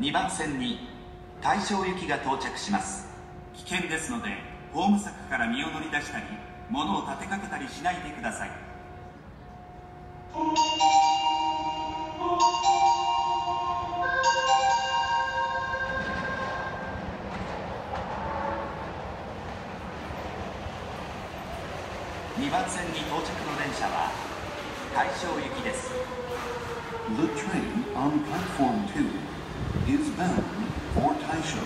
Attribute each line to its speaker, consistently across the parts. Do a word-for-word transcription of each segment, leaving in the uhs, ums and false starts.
Speaker 1: にばん線に大正行きが到着します。危険ですのでホーム柵から身を乗り出したり物を立てかけたりしないでください。にばん線に到着の電車は大正行きです。
Speaker 2: The train on platform two is bound for Taisho.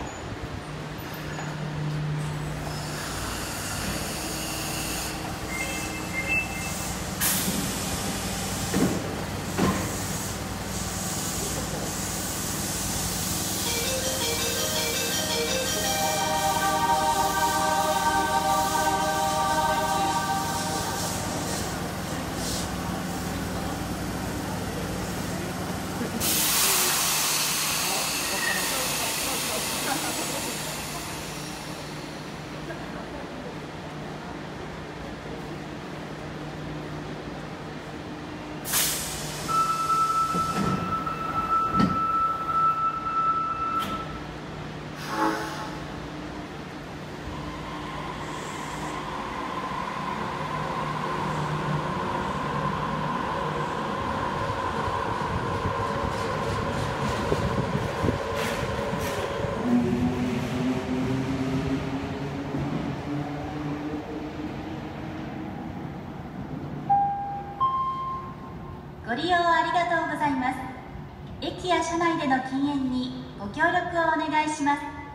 Speaker 3: ご利用ありがとうございます。駅や車内での禁煙にご協力をお願いします。